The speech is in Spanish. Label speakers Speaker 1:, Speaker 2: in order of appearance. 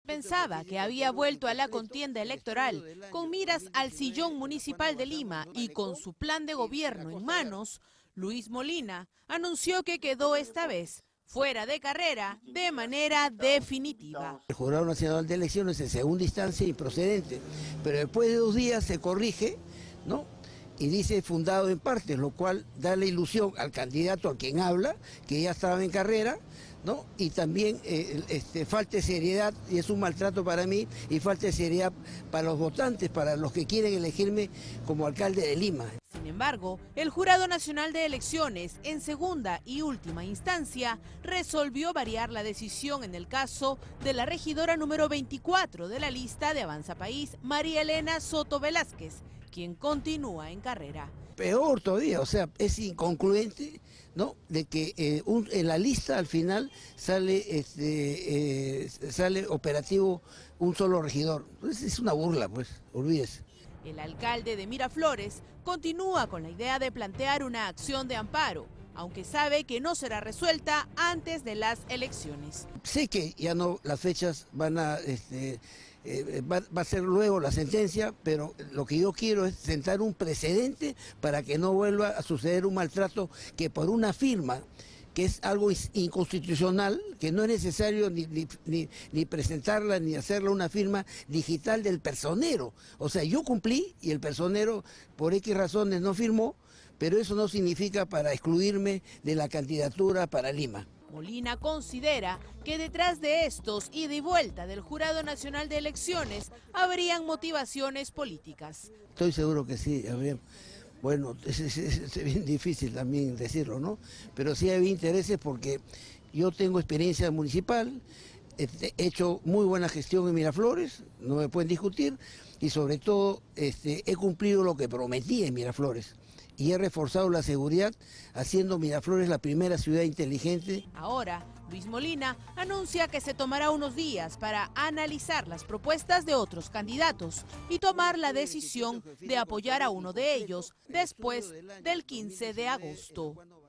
Speaker 1: Pensaba que había vuelto a la contienda electoral con miras al sillón municipal de Lima y con su plan de gobierno en manos. Luis Molina anunció que quedó esta vez fuera de carrera de manera definitiva.
Speaker 2: El Jurado Nacional de Elecciones en segunda instancia improcedente, pero después de 2 días se corrige, ¿no? Y dice fundado en parte, lo cual da la ilusión al candidato a quien habla, que ya estaba en carrera, ¿no? Y también falta de seriedad, y es un maltrato para mí, y falta de seriedad para los votantes, para los que quieren elegirme como alcalde de Lima.
Speaker 1: Sin embargo, el Jurado Nacional de Elecciones, en segunda y última instancia, resolvió variar la decisión en el caso de la regidora número 24 de la lista de Avanza País, María Elena Soto Velázquez, quien continúa en carrera.
Speaker 2: Peor todavía, o sea, es inconcluente, ¿no? De que en la lista al final sale operativo un solo regidor. Pues es una burla, pues, olvídese.
Speaker 1: El alcalde de Miraflores continúa con la idea de plantear una acción de amparo, aunque sabe que no será resuelta antes de las elecciones.
Speaker 2: Sé que ya no, las fechas van a, va a ser luego la sentencia, pero lo que yo quiero es sentar un precedente para que no vuelva a suceder un maltrato que por una firma, que es algo inconstitucional, que no es necesario ni presentarla ni hacerla una firma digital del personero. O sea, yo cumplí y el personero por X razones no firmó, pero eso no significa para excluirme de la candidatura para Lima.
Speaker 1: Molina considera que detrás de estos ida y vuelta del Jurado Nacional de Elecciones habrían motivaciones políticas.
Speaker 2: Estoy seguro que sí, habría. Bueno, es bien difícil también decirlo, ¿no? Pero sí hay intereses porque yo tengo experiencia municipal, he hecho muy buena gestión en Miraflores, no me pueden discutir, y sobre todo he cumplido lo que prometí en Miraflores. Y he reforzado la seguridad, haciendo Miraflores la primera ciudad inteligente.
Speaker 1: Ahora, Luis Molina anuncia que se tomará unos días para analizar las propuestas de otros candidatos y tomar la decisión de apoyar a uno de ellos después del 15 de agosto.